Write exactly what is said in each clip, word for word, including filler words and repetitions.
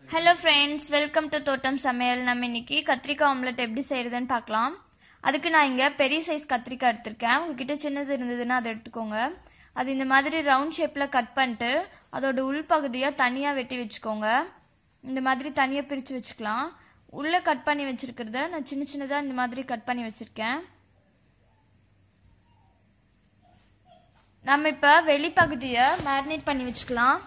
Hello friends, welcome to தோட்டம் சமையல். நம்ம இன்னைக்கு கத்திரிக்காய் ஆம்லெட் எப்படி செய்யறதுன்னு பார்க்கலாம். அதுக்கு நான் இங்க பெரிய சைஸ் கத்திரிக்காய் எடுத்துர்க்கேன். உங்ககிட்ட சின்னது இருந்ததுன்னா அதை எடுத்துக்கோங்க. அது இந்த மாதிரி ரவுண்ட் ஷேப்ல கட் பண்ணிட்டு அதோட உள் பகுதியை தனியா வெட்டி வெச்சுக்கோங்க. இந்த மாதிரி தனியா பிரிச்சு வெச்சுக்கலாம். உள்ள கட் பண்ணி வெச்சிருக்கிறத நான் சின்ன சின்னதா இந்த மாதிரி கட் பண்ணி வெச்சிருக்கேன். நம்ம இப்ப வெளி பகுதியை மேரினேட் பண்ணி வெச்சுக்கலாம்.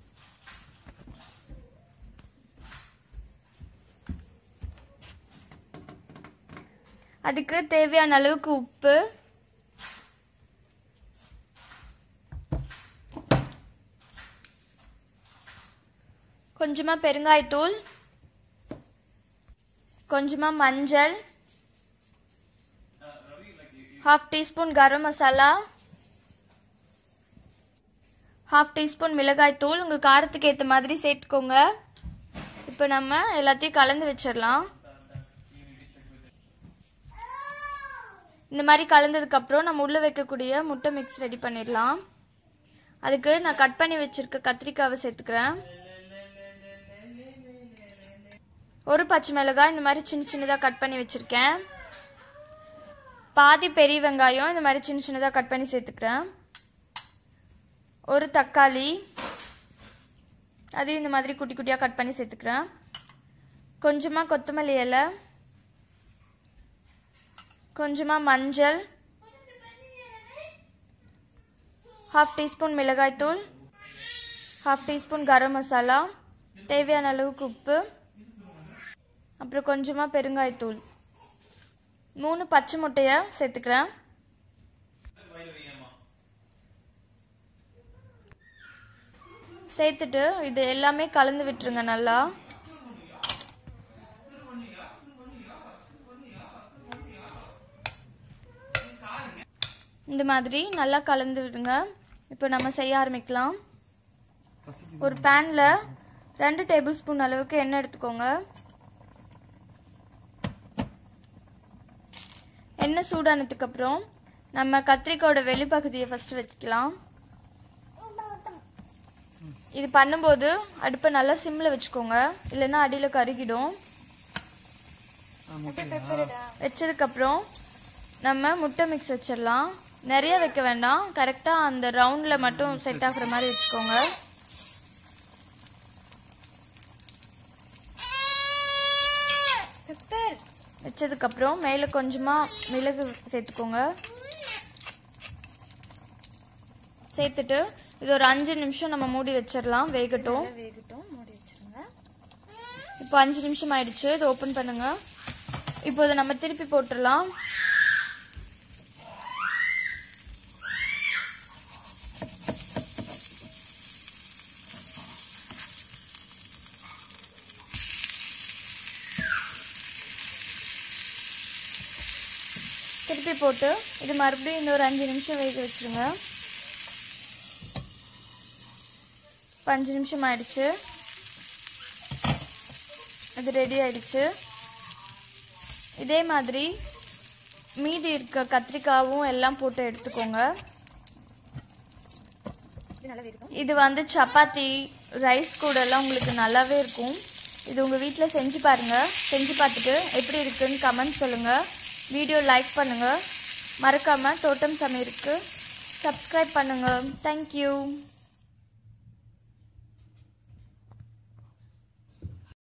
அதுக்கு தேவையான அளவுக்கு உப்பு, கொஞ்சமா பெருங்காயத்தூள், கொஞ்சமா மஞ்சள், half teaspoon garam masala, half teaspoon மிளகாய் தூள். உங்க காரத்துக்கு ஏற்ற மாதிரி சேர்த்துக்கோங்க. இப்போ நம்ம எல்லாத்தையும் கலந்து வச்சிடலாம். இந்த மாதிரி கலந்ததுக்கு அப்புறம் நம்ம உள்ள வைக்கக்கூடிய முட்டை மிக்ஸ் ரெடி பண்ணிடலாம். அதுக்கு நான் கட் பண்ணி வச்சிருக்க கத்திரிக்காவை சேர்த்துக்கிறேன். ஒரு பச்சை மிளகாய் இந்த மாதிரி சின்ன சின்னதா கட் பண்ணி வச்சிருக்கேன். பாதி பெரிய வெங்காயம் இந்த மாதிரி சின்ன சின்னதா கட் பண்ணி சேர்த்துக்கிறேன். ஒரு தக்காளி அதையும் இந்த மாதிரி குட்டி குட்டியா கட் பண்ணி சேர்த்துக்கிறேன். கொஞ்சமா கொத்தமல்லி இலை, கொஞ்சமா மஞ்சள், ஹாஃப் டீஸ்பூன் மிளகாய் தூள், ஹாஃப் டீஸ்பூன் கரம் மசாலா, தேவையான அளவுக்கு உப்பு, அப்புறம் கொஞ்சமா பெருங்காயத்தூள், மூணு பச்சை முட்டைய சேர்த்துக்கிறேன். சேர்த்துட்டு இது எல்லாமே கலந்து விட்டுருங்க. நல்லா இந்த மாதிரி நல்லா கலந்து விடுங்க. இப்போ நம்ம செய்ய ஆரம்பிக்கலாம். ஒரு பேன்ல ரெண்டு டேபிள் ஸ்பூன் அளவுக்கு எண்ணெய் எடுத்துக்கோங்க. எண்ணெய் சூடானதுக்கு அப்புறம் நம்ம கத்திரிக்காயோட வெளிப்பகுதியை ஃபர்ஸ்ட் வச்சுக்கலாம். இது பண்ணும்போது அடுப்பை நல்லா சிம்ல வச்சுக்கோங்க, இல்லைன்னா அடியில கருகிடும். வச்சதுக்கு அப்புறம் நம்ம முட்டை மிக்ஸ் வச்சிடலாம். நிறைய வைக்க வேண்டாம், கரெக்டா அந்த ரவுண்ட்ல மட்டும் செட் ஆகுற மாதிரி வச்சுக்கோங்க. வச்சதுக்கு அப்புறம் மேல கொஞ்சமா மிளகு சேர்த்துக்கோங்க. சேர்த்துட்டு இது ஒரு அஞ்சு நிமிஷம் நம்ம மூடி வச்சிடலாம். வேகட்டும் வேகட்டும் மூடி வச்சிருங்க. இப்போ அஞ்சு நிமிஷம் ஆயிடுச்சு. இது ஓபன் பண்ணுங்க. இப்போ இதை நம்ம திருப்பி போட்டுடலாம். திருப்பி போட்டு இது மறுபடியும் இந்த ஒரு அஞ்சு நிமிஷம் வேக வச்சிருங்க. அஞ்சு நிமிஷம் ஆயிடுச்சு. இது ரெடி ஆயிடுச்சு. இதே மாதிரி மீதி இருக்க கத்திரிக்காவும் எல்லாம் போட்டு எடுத்துக்கோங்க. இது வந்து சப்பாத்தி ரைஸ் கூட எல்லாம் உங்களுக்கு நல்லாவே இருக்கும். இது உங்க வீட்டுல செஞ்சு பாருங்க. செஞ்சு பார்த்துட்டு எப்படி இருக்குன்னு கமெண்ட் சொல்லுங்க. வீடியோ லைக் பண்ணுங்க. மறக்காம தோட்டம் சமையலுக்கு சப்ஸ்கிரைப் பண்ணுங்க. தேங்க்யூ.